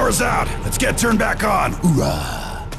Power's out. Let's get turned back on. Hoorah!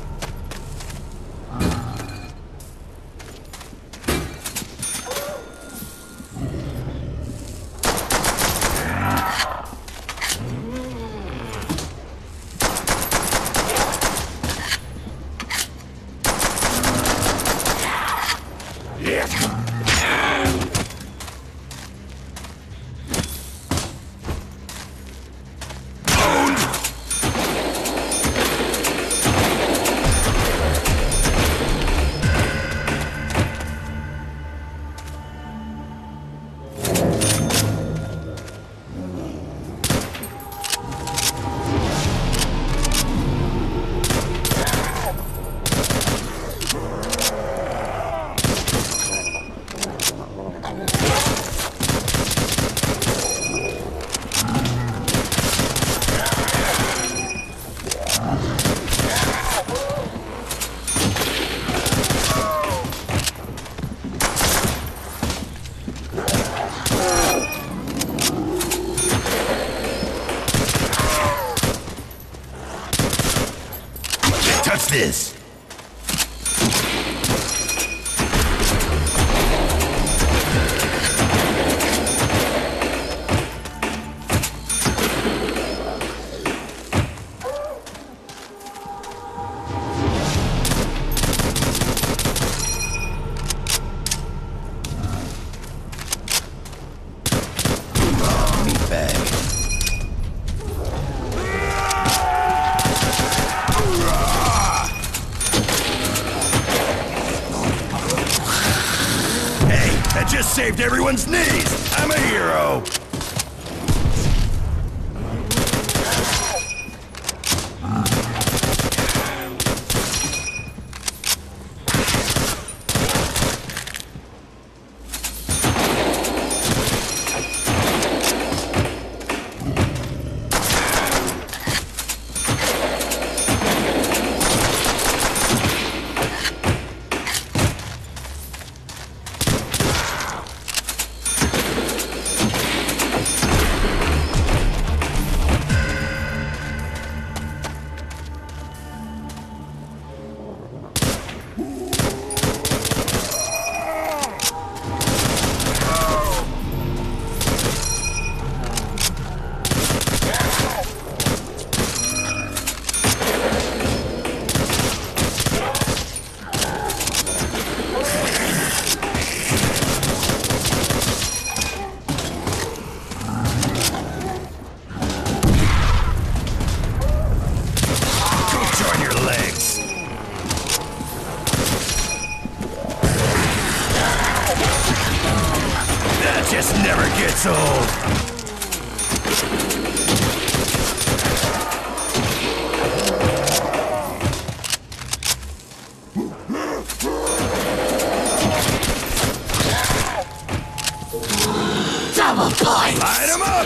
Touch this! That just saved everyone's knees! I'm a hero! Just never gets old. Double points! Light 'em up!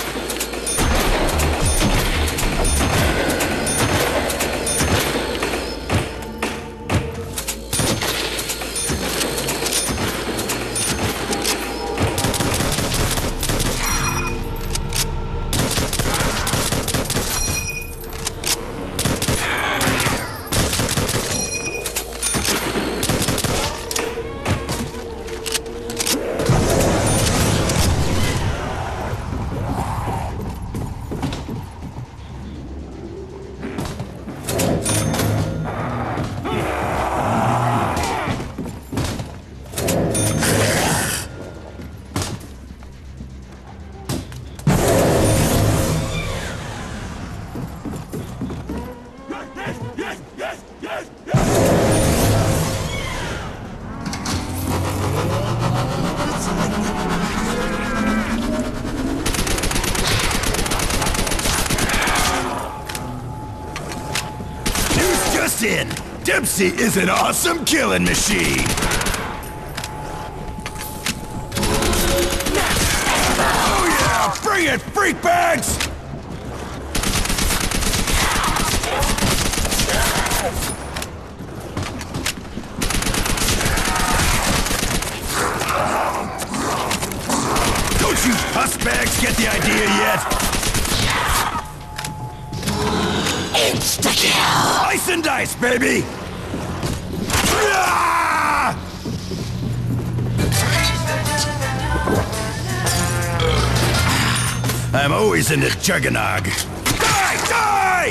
In. Dempsey is an awesome killing machine! Oh yeah! Bring it, freak bags! Don't you husk bags get the idea yet? Insta-kill! Ice and dice, baby! Ah! I'm always in the juggernog. Die! Die!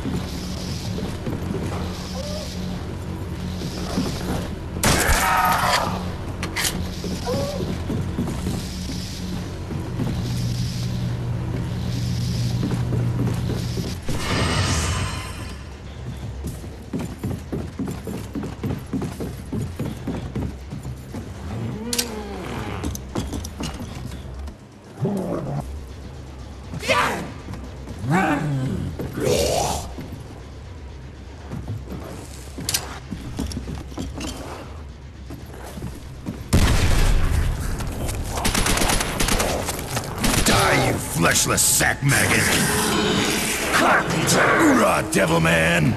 Fleshless sack maggot! Hoorah, devil man!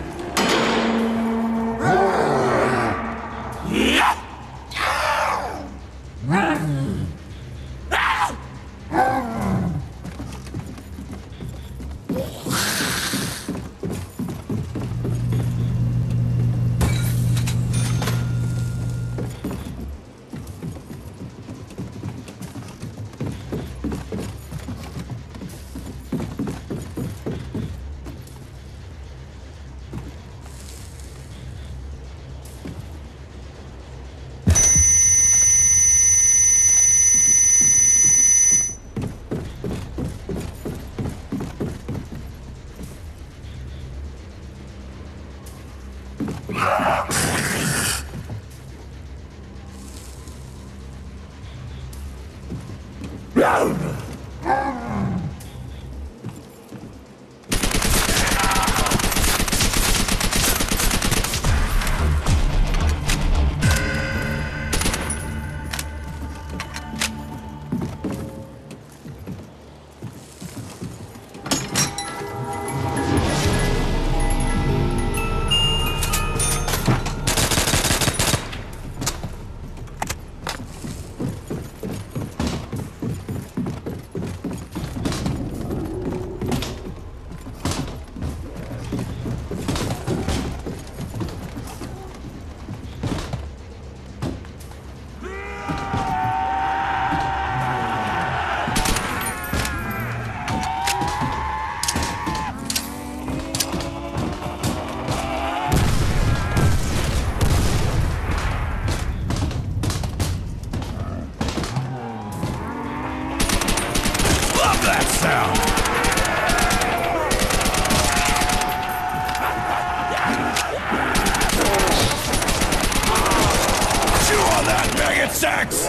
Sacks!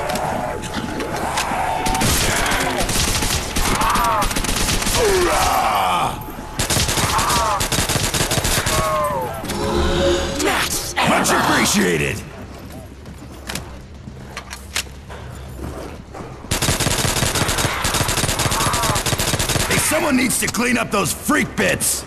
Much appreciated! Hey, someone needs to clean up those freak bits!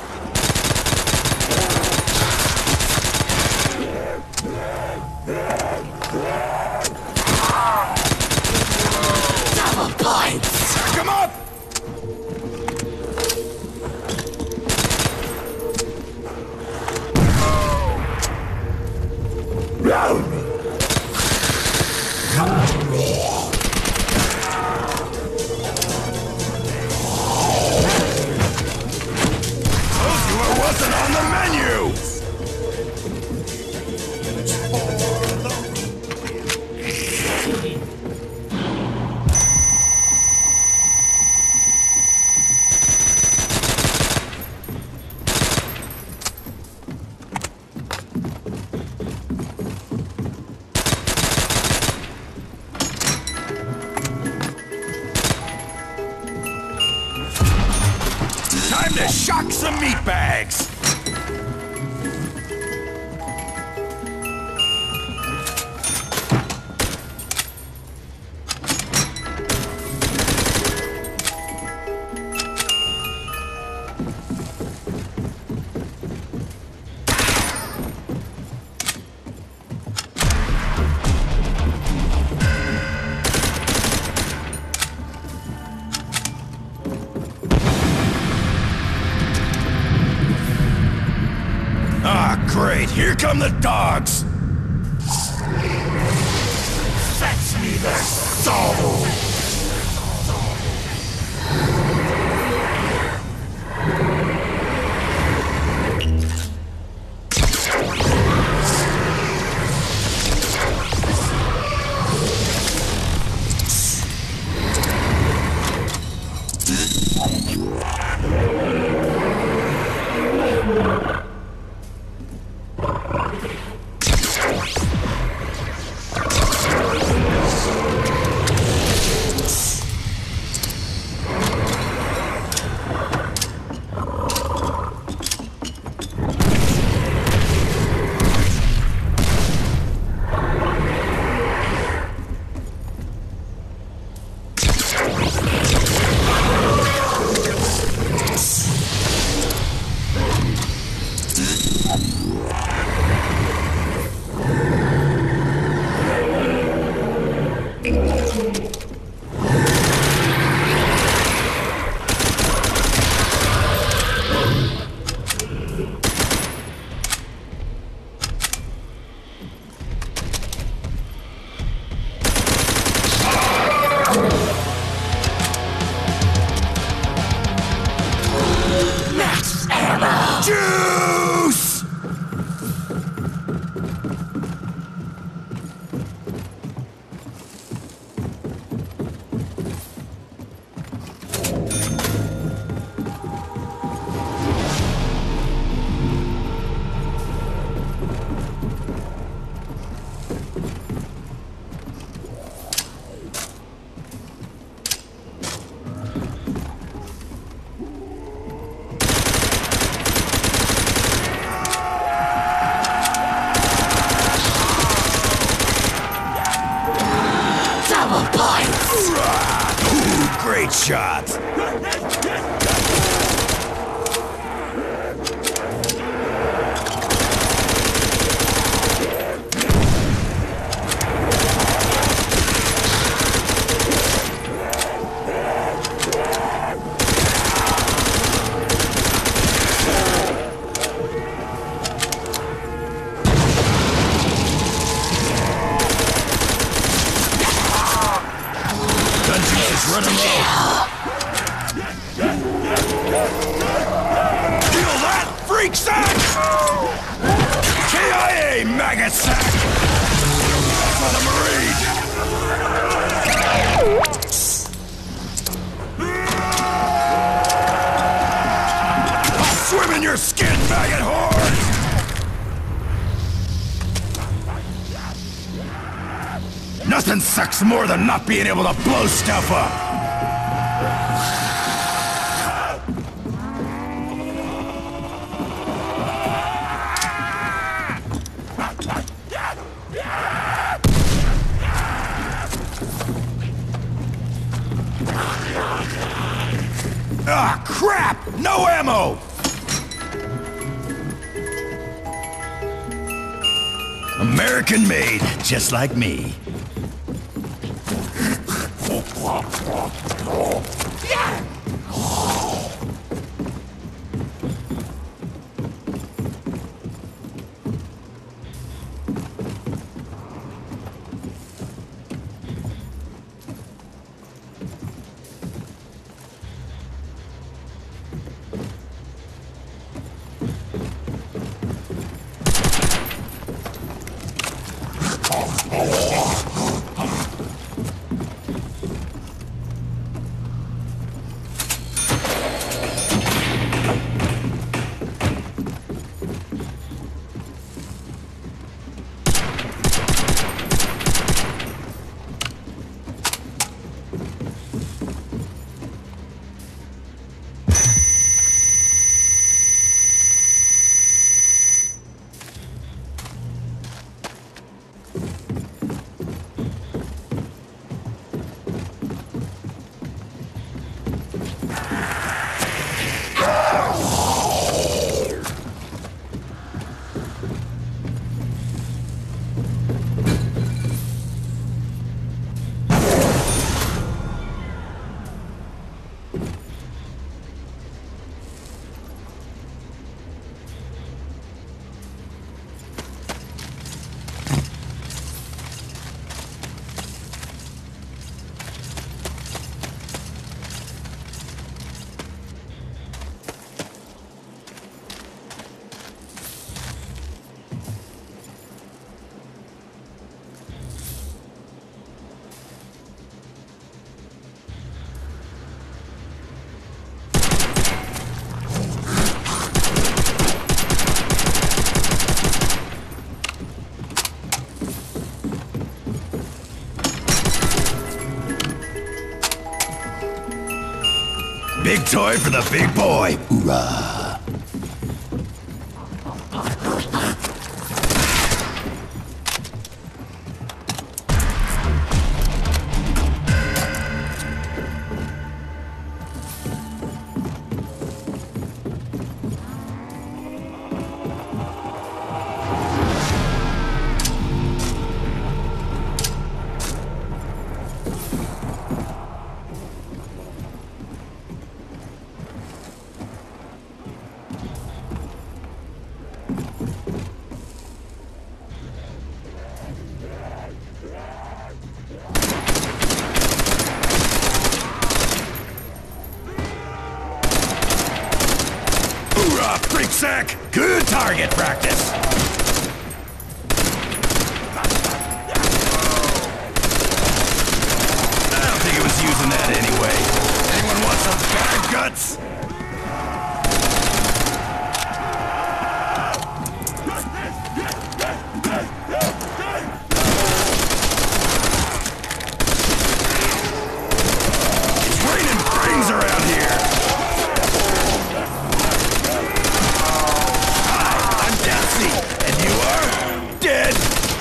Stack 'em up! Told you it wasn't on the menu! Time to shock some meat bags! Great, here come the dogs! Fetch me their soul! Juice! Ooh, great shot! Running low. Feel that, freak sack! KIA, maggot sack! For the Marine! I'll swim in your skin, maggot horde! Nothing sucks more than not being able to blow stuff up! Ah, crap! No ammo! American made, just like me. Big toy for the big boy. Hoorah. Hoorah, freak sack! Good target practice! I don't think it was using that anyway. Anyone want some bad guts? It's raining brains around here! And you are dead!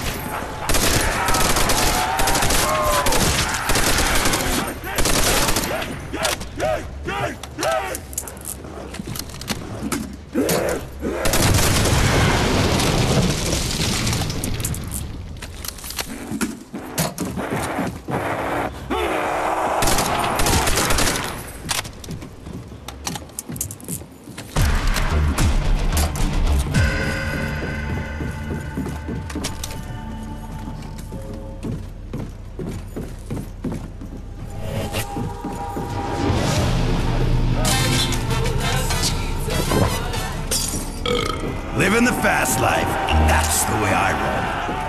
Living the fast life. That's the way I roll.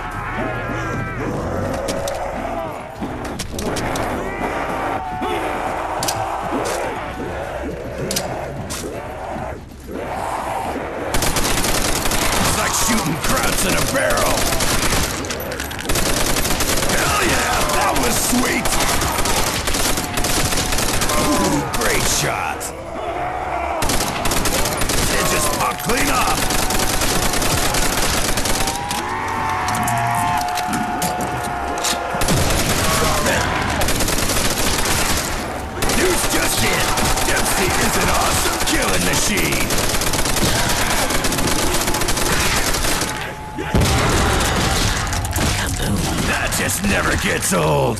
It's like shooting krauts in a barrel. Hell yeah, that was sweet. Ooh, great shot. It just popped clean off. Just in. Dempsey is an awesome killing machine. That just never gets old.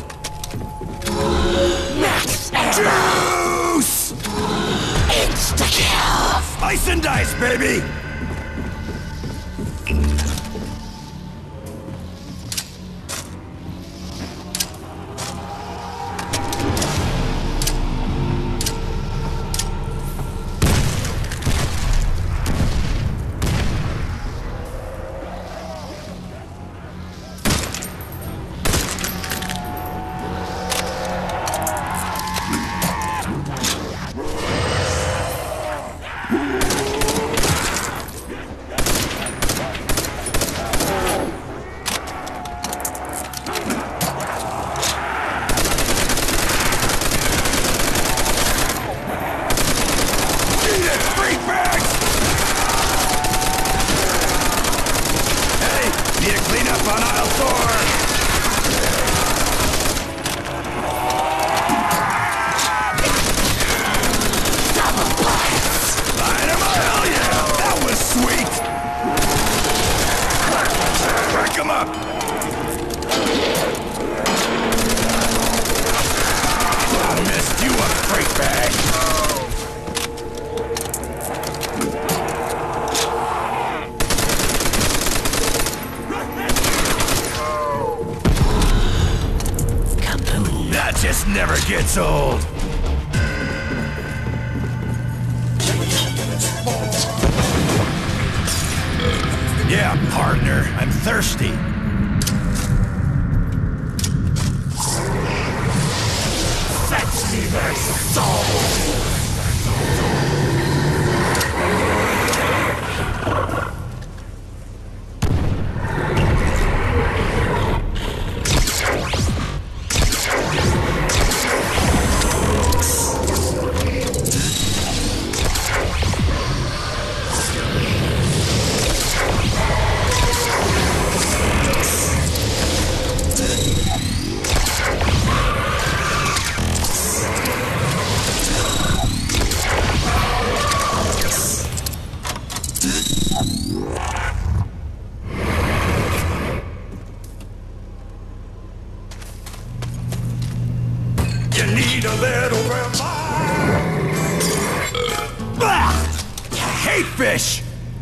Max ammo. Juice! Insta-kill. Slice and dice, baby! Just never gets old. Yeah, partner, I'm thirsty. Fetch me their soul. little reminder. I hate fish!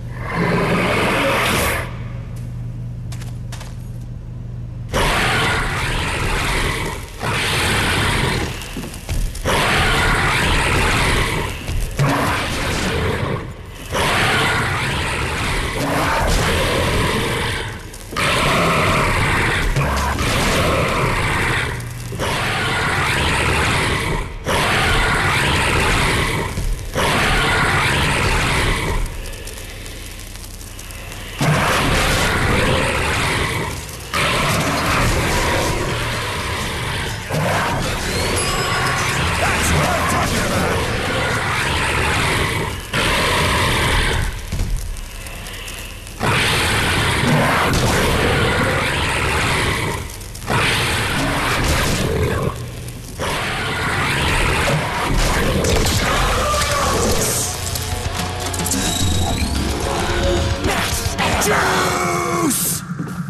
Juice!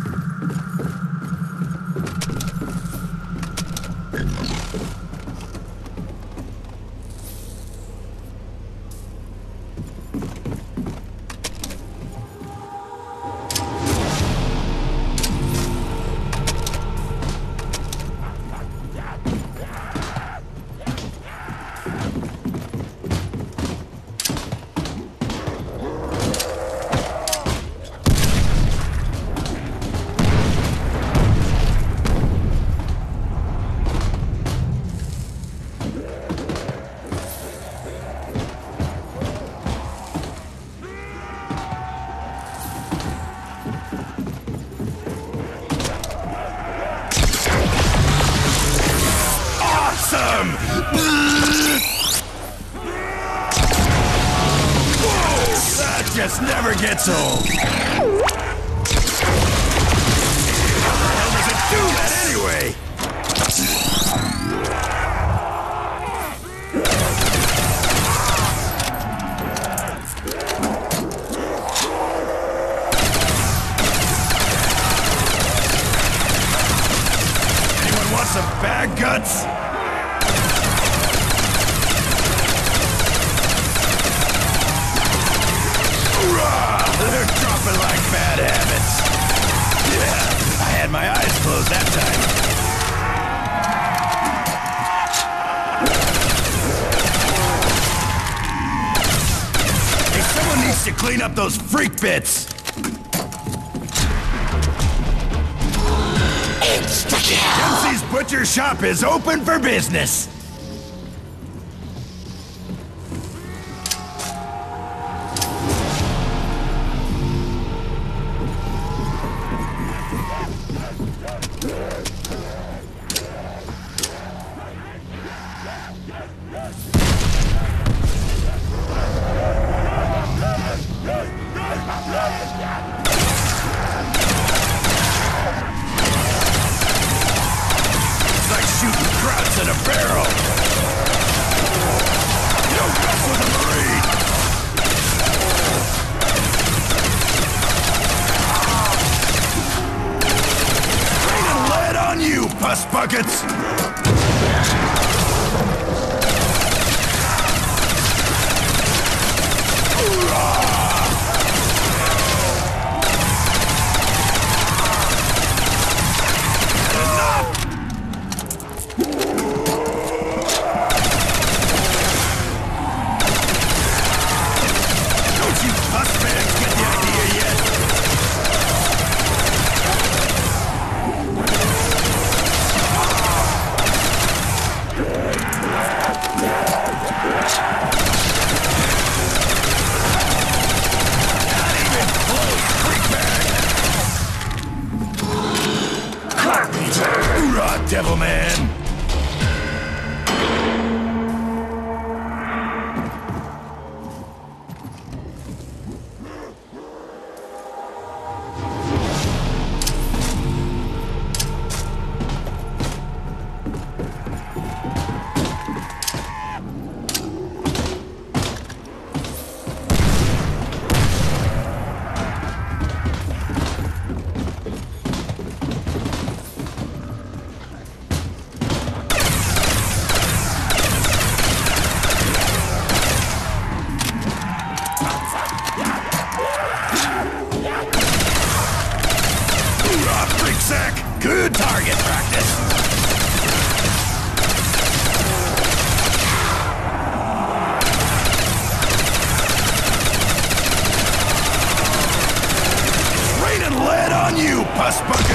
Awesome! Whoa! That just never gets old! How the hell does it do that anyway? Anyone want some bad guts? They're dropping like bad habits. Yeah, I had my eyes closed that time. Hey, someone needs to clean up those freak bits. Dempsey's Butcher Shop is open for business. It's like shooting krauts in a barrel. You don't mess with a Marine. Raining lead on you, pus buckets. Frostbucket!